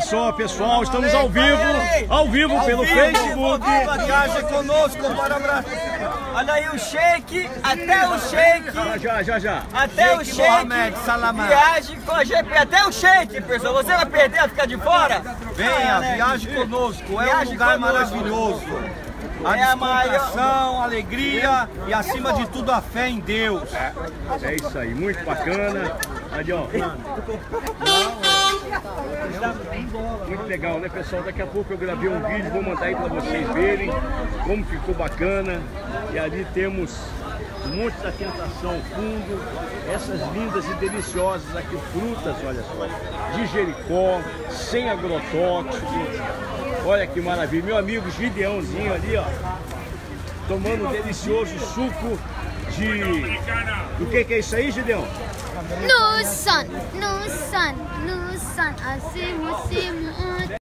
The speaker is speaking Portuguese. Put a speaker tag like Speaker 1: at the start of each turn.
Speaker 1: só, pessoal, estamos ao vivo pelo Facebook.
Speaker 2: Viaja conosco para Brasil. Olha aí o Sheik, até o Sheik.
Speaker 1: Já.
Speaker 2: Até o Sheik. Viaje com a GP, até o Sheik, pessoal. Você vai perder a ficar de fora?
Speaker 3: Venha, viaje conosco, é um lugar maravilhoso. A descontração, a alegria e acima de tudo a fé em Deus.
Speaker 1: É isso aí, muito bacana. Ali, ó. Muito legal, né, pessoal? Daqui a pouco eu gravei um vídeo, vou mandar aí para vocês verem como ficou bacana. E ali temos um monte da tentação ao fundo, essas lindas e deliciosas aqui frutas, olha só, de Jericó, sem agrotóxico. Olha que maravilha, meu amigo Gideãozinho ali, ó, tomando um delicioso suco de... O que é isso aí, Gideão?
Speaker 4: No sun, assim você